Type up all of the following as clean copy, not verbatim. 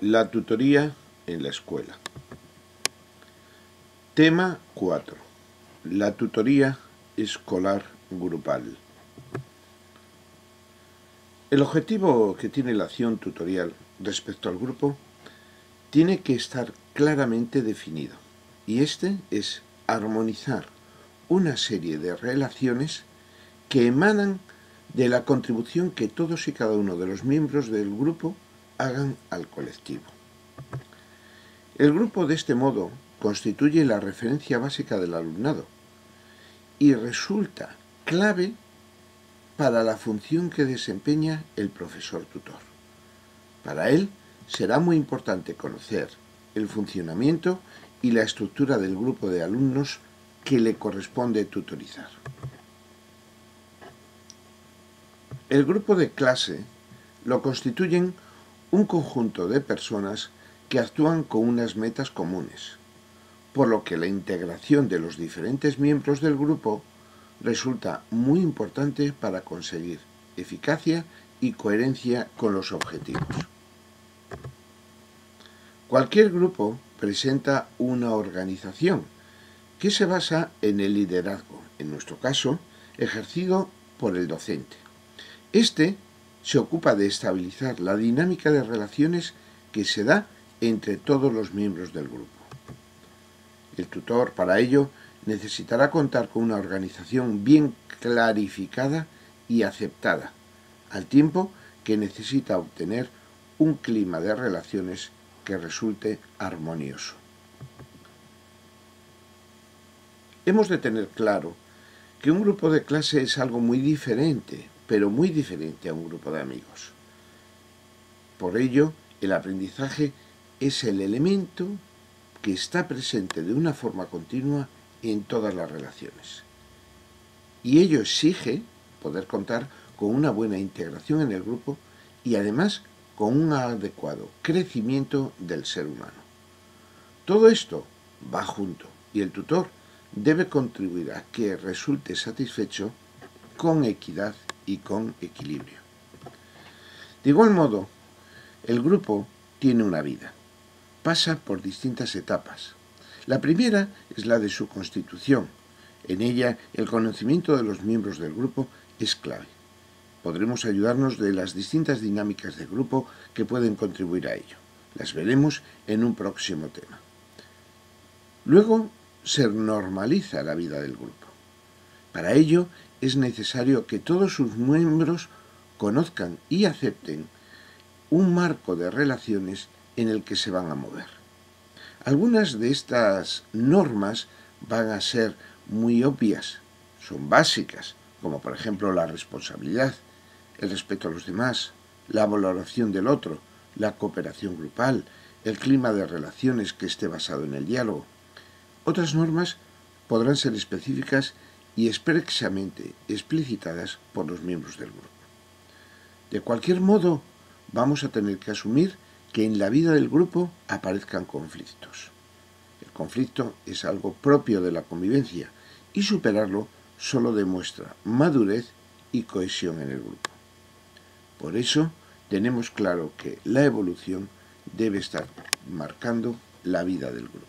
La tutoría en la escuela. Tema 4. La tutoría escolar grupal. El objetivo que tiene la acción tutorial respecto al grupo tiene que estar claramente definido, y este es armonizar una serie de relaciones que emanan de la contribución que todos y cada uno de los miembros del grupo hagan al colectivo. El grupo, de este modo, constituye la referencia básica del alumnado y resulta clave para la función que desempeña el profesor tutor. Para él será muy importante conocer el funcionamiento y la estructura del grupo de alumnos que le corresponde tutorizar. El grupo de clase lo constituyen un conjunto de personas que actúan con unas metas comunes, por lo que la integración de los diferentes miembros del grupo resulta muy importante para conseguir eficacia y coherencia con los objetivos. Cualquier grupo presenta una organización que se basa en el liderazgo, en nuestro caso, ejercido por el docente. Este se ocupa de estabilizar la dinámica de relaciones que se da entre todos los miembros del grupo. El tutor, para ello, necesitará contar con una organización bien clarificada y aceptada, al tiempo que necesita obtener un clima de relaciones que resulte armonioso. Hemos de tener claro que un grupo de clase es algo muy diferente, pero muy diferente a un grupo de amigos. Por ello, el aprendizaje es el elemento que está presente de una forma continua en todas las relaciones. Y ello exige poder contar con una buena integración en el grupo y además con un adecuado crecimiento del ser humano. Todo esto va junto y el tutor debe contribuir a que resulte satisfecho con equidad y con equilibrio. De igual modo, el grupo tiene una vida. Pasa por distintas etapas. La primera es la de su constitución. En ella, el conocimiento de los miembros del grupo es clave. Podremos ayudarnos de las distintas dinámicas de grupo que pueden contribuir a ello. Las veremos en un próximo tema. Luego, se normaliza la vida del grupo. Para ello, es necesario que todos sus miembros conozcan y acepten un marco de relaciones en el que se van a mover. Algunas de estas normas van a ser muy obvias, son básicas, como por ejemplo la responsabilidad, el respeto a los demás, la valoración del otro, la cooperación grupal, el clima de relaciones que esté basado en el diálogo. Otras normas podrán ser específicas y expresamente explicitadas por los miembros del grupo. De cualquier modo, vamos a tener que asumir que en la vida del grupo aparezcan conflictos. El conflicto es algo propio de la convivencia y superarlo solo demuestra madurez y cohesión en el grupo. Por eso, tenemos claro que la evolución debe estar marcando la vida del grupo.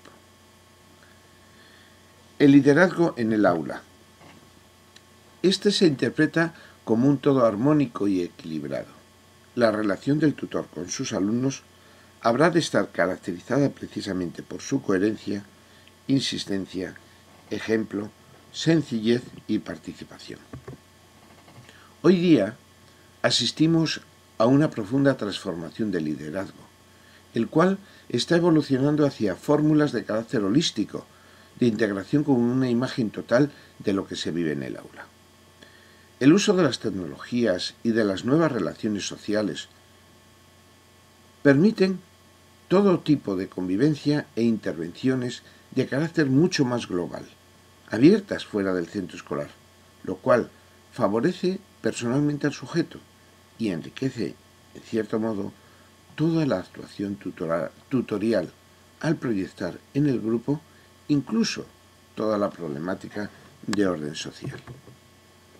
El liderazgo en el aula. Este se interpreta como un todo armónico y equilibrado. La relación del tutor con sus alumnos habrá de estar caracterizada precisamente por su coherencia, insistencia, ejemplo, sencillez y participación. Hoy día asistimos a una profunda transformación del liderazgo, el cual está evolucionando hacia fórmulas de carácter holístico, de integración con una imagen total de lo que se vive en el aula. El uso de las tecnologías y de las nuevas relaciones sociales permiten todo tipo de convivencia e intervenciones de carácter mucho más global, abiertas fuera del centro escolar, lo cual favorece personalmente al sujeto y enriquece, en cierto modo, toda la actuación tutorial al proyectar en el grupo incluso toda la problemática de orden social.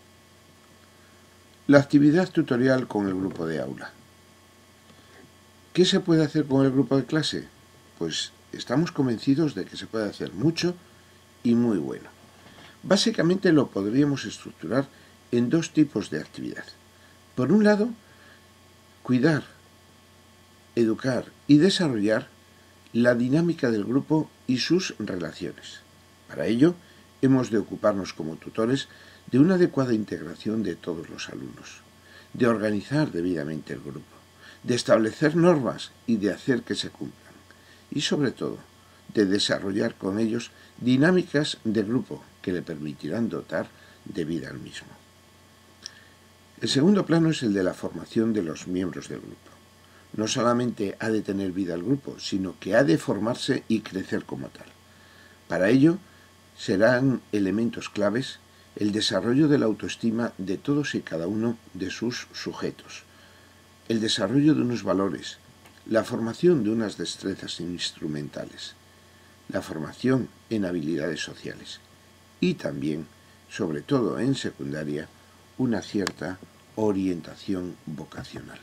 La actividad tutorial con el grupo de aula. ¿Qué se puede hacer con el grupo de clase? Pues estamos convencidos de que se puede hacer mucho y muy bueno. Básicamente lo podríamos estructurar en dos tipos de actividad. Por un lado, cuidar, educar y desarrollar la dinámica del grupo y sus relaciones. Para ello, hemos de ocuparnos como tutores de una adecuada integración de todos los alumnos, de organizar debidamente el grupo, de establecer normas y de hacer que se cumplan, y sobre todo, de desarrollar con ellos dinámicas de grupo que le permitirán dotar de vida al mismo. El segundo plano es el de la formación de los miembros del grupo. No solamente ha de tener vida el grupo, sino que ha de formarse y crecer como tal. Para ello, serán elementos claves el desarrollo de la autoestima de todos y cada uno de sus sujetos, el desarrollo de unos valores, la formación de unas destrezas instrumentales, la formación en habilidades sociales y también, sobre todo en secundaria, una cierta orientación vocacional.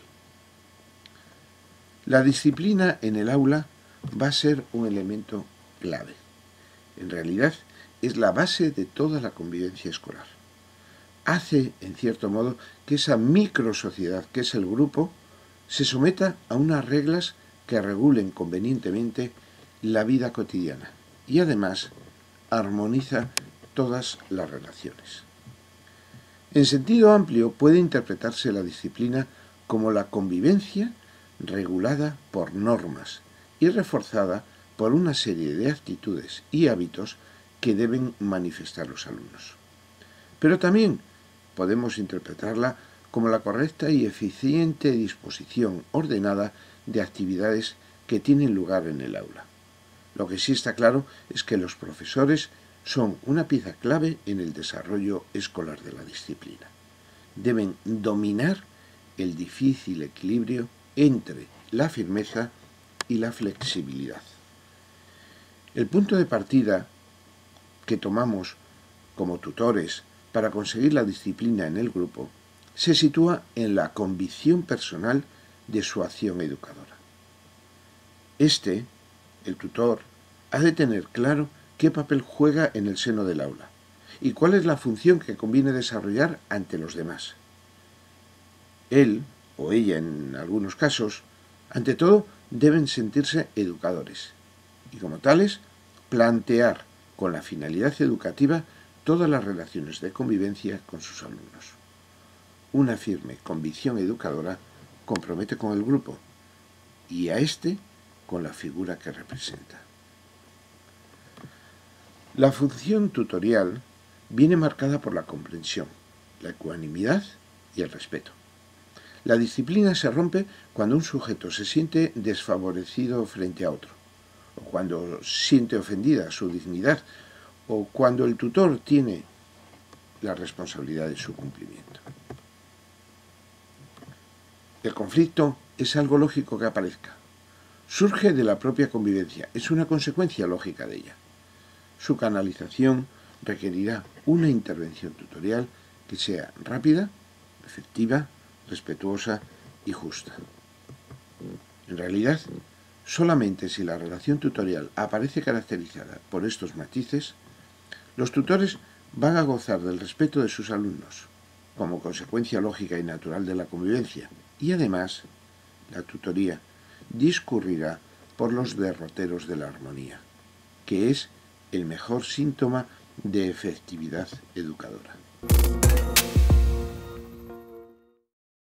La disciplina en el aula va a ser un elemento clave. En realidad, es la base de toda la convivencia escolar. Hace, en cierto modo, que esa microsociedad que es el grupo se someta a unas reglas que regulen convenientemente la vida cotidiana y además armoniza todas las relaciones. En sentido amplio puede interpretarse la disciplina como la convivencia regulada por normas y reforzada por una serie de actitudes y hábitos que deben manifestar los alumnos. Pero también podemos interpretarla como la correcta y eficiente disposición ordenada de actividades que tienen lugar en el aula. Lo que sí está claro es que los profesores son una pieza clave en el desarrollo escolar de la disciplina. Deben dominar el difícil equilibrio entre la firmeza y la flexibilidad. El punto de partida que tomamos como tutores para conseguir la disciplina en el grupo se sitúa en la convicción personal de su acción educadora. El tutor, ha de tener claro qué papel juega en el seno del aula y cuál es la función que conviene desarrollar ante los demás. Él, o ella en algunos casos, ante todo deben sentirse educadores y como tales plantear con la finalidad educativa todas las relaciones de convivencia con sus alumnos. Una firme convicción educadora compromete con el grupo y a con la figura que representa. La función tutorial viene marcada por la comprensión, la ecuanimidad y el respeto. La disciplina se rompe cuando un sujeto se siente desfavorecido frente a otro, o cuando siente ofendida su dignidad, o cuando el tutor tiene la responsabilidad de su cumplimiento. El conflicto es algo lógico que aparezca. Surge de la propia convivencia, es una consecuencia lógica de ella. Su canalización requerirá una intervención tutorial que sea rápida, efectiva, respetuosa y justa. En realidad, solamente si la relación tutorial aparece caracterizada por estos matices, los tutores van a gozar del respeto de sus alumnos, como consecuencia lógica y natural de la convivencia, y además, la tutoría discurrirá por los derroteros de la armonía, que es el mejor síntoma de efectividad educadora.